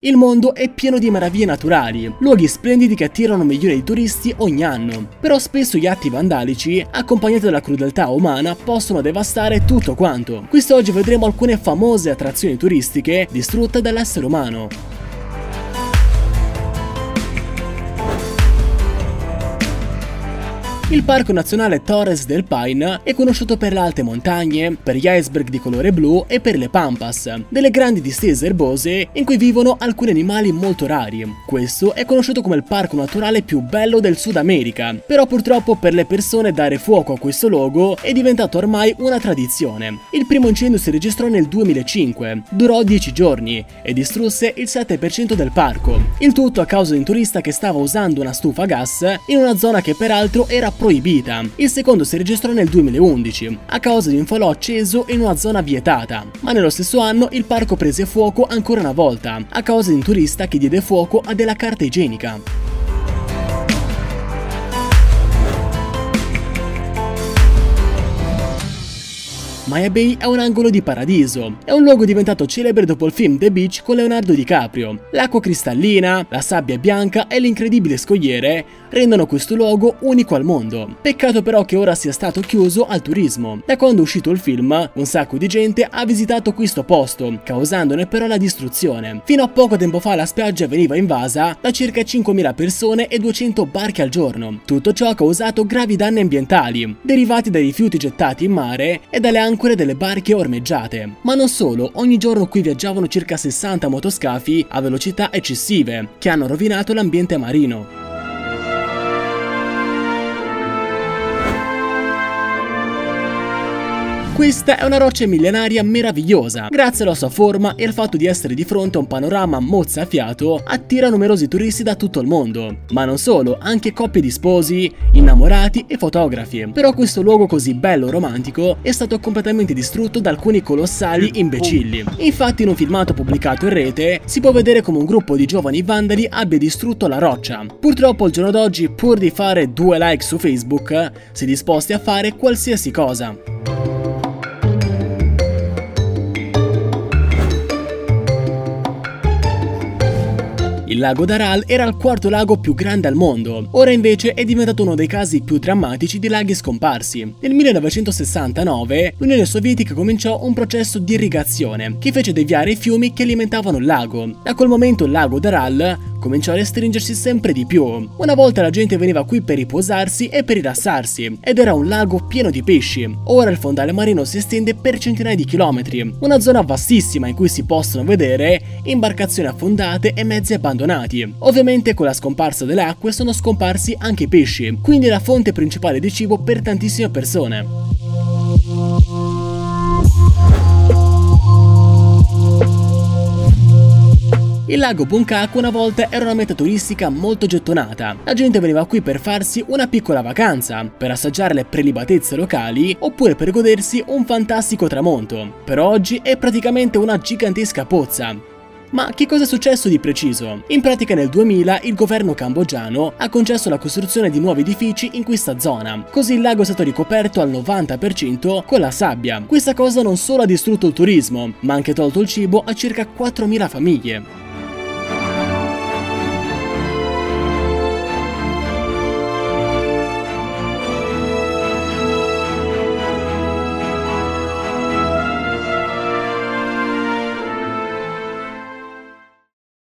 Il mondo è pieno di meraviglie naturali, luoghi splendidi che attirano milioni di turisti ogni anno. Però spesso gli atti vandalici, accompagnati dalla crudeltà umana, possono devastare tutto quanto. Quest'oggi vedremo alcune famose attrazioni turistiche distrutte dall'essere umano. Il Parco Nazionale Torres del Paine è conosciuto per le alte montagne, per gli iceberg di colore blu e per le pampas, delle grandi distese erbose in cui vivono alcuni animali molto rari. Questo è conosciuto come il parco naturale più bello del Sud America, però purtroppo per le persone dare fuoco a questo luogo è diventato ormai una tradizione. Il primo incendio si registrò nel 2005, durò 10 giorni e distrusse il 7% del parco. Il tutto a causa di un turista che stava usando una stufa a gas in una zona che peraltro era proibita. Il secondo si registrò nel 2011 a causa di un falò acceso in una zona vietata, ma nello stesso anno il parco prese fuoco ancora una volta a causa di un turista che diede fuoco a della carta igienica. Maya Bay è un angolo di paradiso, è un luogo diventato celebre dopo il film The Beach con Leonardo DiCaprio. L'acqua cristallina, la sabbia bianca e l'incredibile scogliere rendono questo luogo unico al mondo. Peccato però che ora sia stato chiuso al turismo. Da quando è uscito il film, un sacco di gente ha visitato questo posto, causandone però la distruzione. Fino a poco tempo fa la spiaggia veniva invasa da circa 5.000 persone e 200 barche al giorno. Tutto ciò ha causato gravi danni ambientali, derivati dai rifiuti gettati in mare e dalle ancore delle barche ormeggiate. Ma non solo, ogni giorno qui viaggiavano circa 60 motoscafi a velocità eccessive, che hanno rovinato l'ambiente marino. Questa è una roccia millenaria meravigliosa. Grazie alla sua forma e al fatto di essere di fronte a un panorama mozzafiato, attira numerosi turisti da tutto il mondo. Ma non solo, anche coppie di sposi, innamorati e fotografi. Però questo luogo così bello e romantico è stato completamente distrutto da alcuni colossali imbecilli. Infatti in un filmato pubblicato in rete si può vedere come un gruppo di giovani vandali abbia distrutto la roccia. Purtroppo al giorno d'oggi, pur di fare 2 like su Facebook, si è disposti a fare qualsiasi cosa. Il lago d'Aral era il quarto lago più grande al mondo, ora invece è diventato uno dei casi più drammatici di laghi scomparsi. Nel 1969 l'Unione Sovietica cominciò un processo di irrigazione che fece deviare i fiumi che alimentavano il lago. Da quel momento il lago d'Aral cominciò a restringersi sempre di più. Una volta la gente veniva qui per riposarsi e per rilassarsi, ed era un lago pieno di pesci. Ora il fondale marino si estende per centinaia di chilometri, una zona vastissima in cui si possono vedere imbarcazioni affondate e mezzi abbandonati. Ovviamente con la scomparsa delle acque sono scomparsi anche i pesci, quindi la fonte principale di cibo per tantissime persone. Il lago Bunkaku una volta era una meta turistica molto gettonata. La gente veniva qui per farsi una piccola vacanza, per assaggiare le prelibatezze locali oppure per godersi un fantastico tramonto. Per oggi è praticamente una gigantesca pozza. Ma che cosa è successo di preciso? In pratica nel 2000 il governo cambogiano ha concesso la costruzione di nuovi edifici in questa zona, così il lago è stato ricoperto al 90% con la sabbia. Questa cosa non solo ha distrutto il turismo, ma ha anche tolto il cibo a circa 4.000 famiglie.